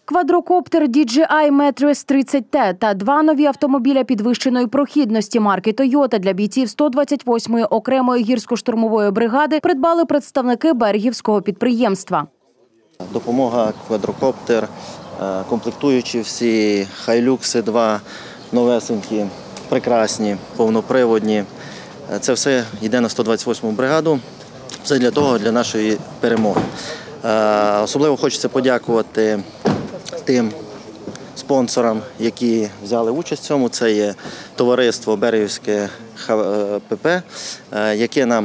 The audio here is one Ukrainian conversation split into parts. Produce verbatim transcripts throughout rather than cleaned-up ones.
Квадрокоптер ді джей ай Метрис тридцять Т та два нові автомобіля підвищеної прохідності марки «Тойота» для бійців сто двадцять восьмої окремої гірсько-штурмової бригади придбали представники берегівського підприємства. Допомога квадрокоптер, комплектуючі всі, хайлюкси два, новесенькі, прекрасні, повноприводні. Це все йде на сто двадцять восьму бригаду, все для того, для нашої перемоги. Особливо хочеться подякувати тим спонсорам, які взяли участь в цьому. Це є товариство Берегівське ПП, яке нам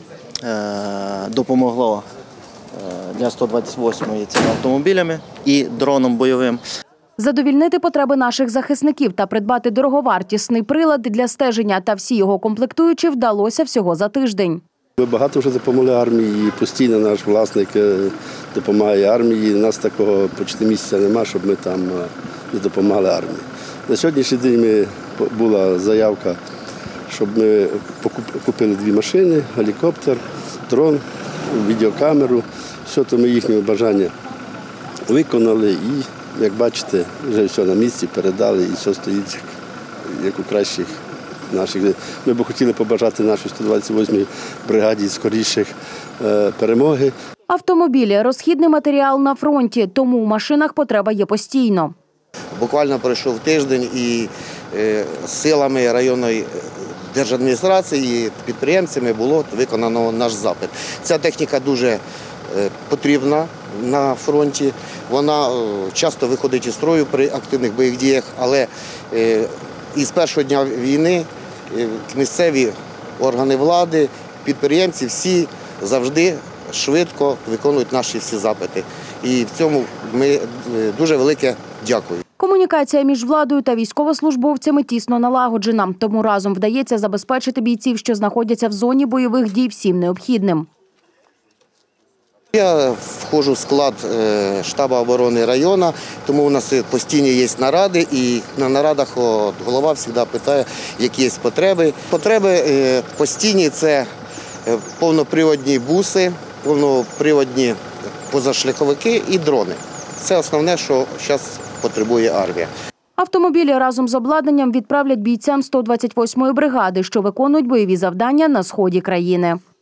допомогло для сто двадцять восьмої цими автомобілями і дроном бойовим. Задовільнити потреби наших захисників та придбати дороговартісний прилад для стеження та всі його комплектуючі вдалося всього за тиждень. Ми багато вже допомогли армії, постійно наш власник допомагає армії. У нас такого почти місяця немає, щоб ми там не допомагали армії. На сьогоднішній день була заявка, щоб ми купили дві машини, гелікоптер, дрон, відеокамеру. Все то ми їхнє бажання виконали і, як бачите, вже все на місці передали і все стоїть як у кращих наших. Ми б хотіли побажати нашій сто двадцять восьмій бригаді скоріших перемоги. Автомобілі – розхідний матеріал на фронті, тому у машинах потреба є постійно. Буквально пройшов тиждень і силами районної держадміністрації і підприємцями було виконано наш запит. Ця техніка дуже потрібна на фронті, вона часто виходить із строю при активних бойових діях, але із першого дня війни місцеві органи влади, підприємці всі завжди швидко виконують наші всі запити. І в цьому ми дуже велике дякую. Комунікація між владою та військовослужбовцями тісно налагоджена, тому разом вдається забезпечити бійців, що знаходяться в зоні бойових дій, всім необхідним. Я входжу в склад штабу оборони району, тому у нас постійні є наради, і на нарадах голова завжди питає, які є потреби. Потреби постійні – це повноприводні буси, повноприводні позашляховики і дрони. Це основне, що зараз потребує армія. Автомобілі разом з обладнанням відправлять бійцям сто двадцять восьмої бригади, що виконують бойові завдання на сході країни.